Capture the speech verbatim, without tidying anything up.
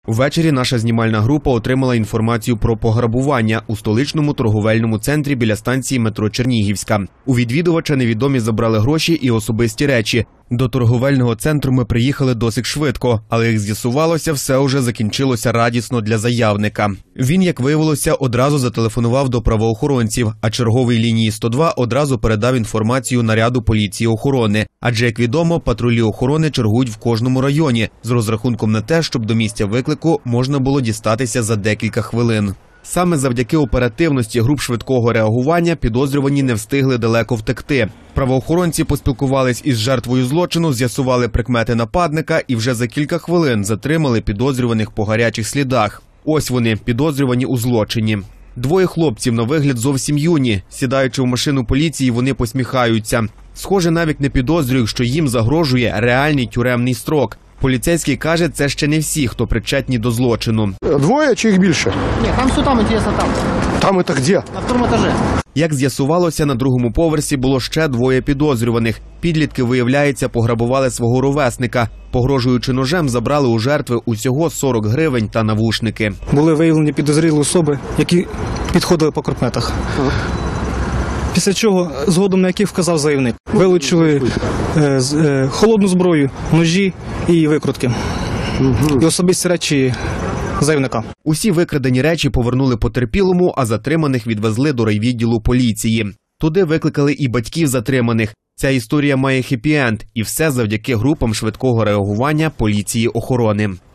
Ввечері наша знімальна група отримала інформацію про пограбування у столичному торговельному центрі біля станції метро Чернігівська. У відвідувача невідомі забрали гроші і особисті речі. До торговельного центру ми приїхали досить швидко, але, як з'ясувалося, все уже закінчилося радісно для заявника. Він, як виявилося, одразу зателефонував до правоохоронців, а черговій лінії сто два одразу передав інформацію наряду поліції охорони. Адже, як відомо, патрулі охорони чергують в кожному районі, з розрахунком на те, щоб до місця виклику можна було дістатися за декілька хвилин. Саме завдяки оперативності груп швидкого реагування підозрювані не встигли далеко втекти. Правоохоронці поспілкувались із жертвою злочину, з'ясували прикмети нападника і вже за кілька хвилин затримали підозрюваних по гарячих слідах. Ось вони, підозрювані у злочині. Двоє хлопців на вигляд зовсім юні. Сідаючи в машину поліції, вони посміхаються. Схоже, навіть не підозрюють, що їм загрожує реальний тюремний строк. Поліцейський каже, це ще не всі, хто причетні до злочину. Двоє чи їх більше? Ні, там все там, інтересно, там. Там це де? На второму етажі. Як з'ясувалося, на другому поверсі було ще двоє підозрюваних. Підлітки, виявляється, пограбували свого ровесника. Погрожуючи ножем, забрали у жертви усього сорок гривень та навушники. Були виявлені підозрілі особи, які підходили по предметах. Після чого, згодом на яких вказав заявник, вилучили е, е, холодну зброю, ножі і викрутки. І особисті речі заявника. Усі викрадені речі повернули потерпілому, а затриманих відвезли до райвідділу поліції. Туди викликали і батьків затриманих. Ця історія має хеппі-енд, і все завдяки групам швидкого реагування поліції охорони.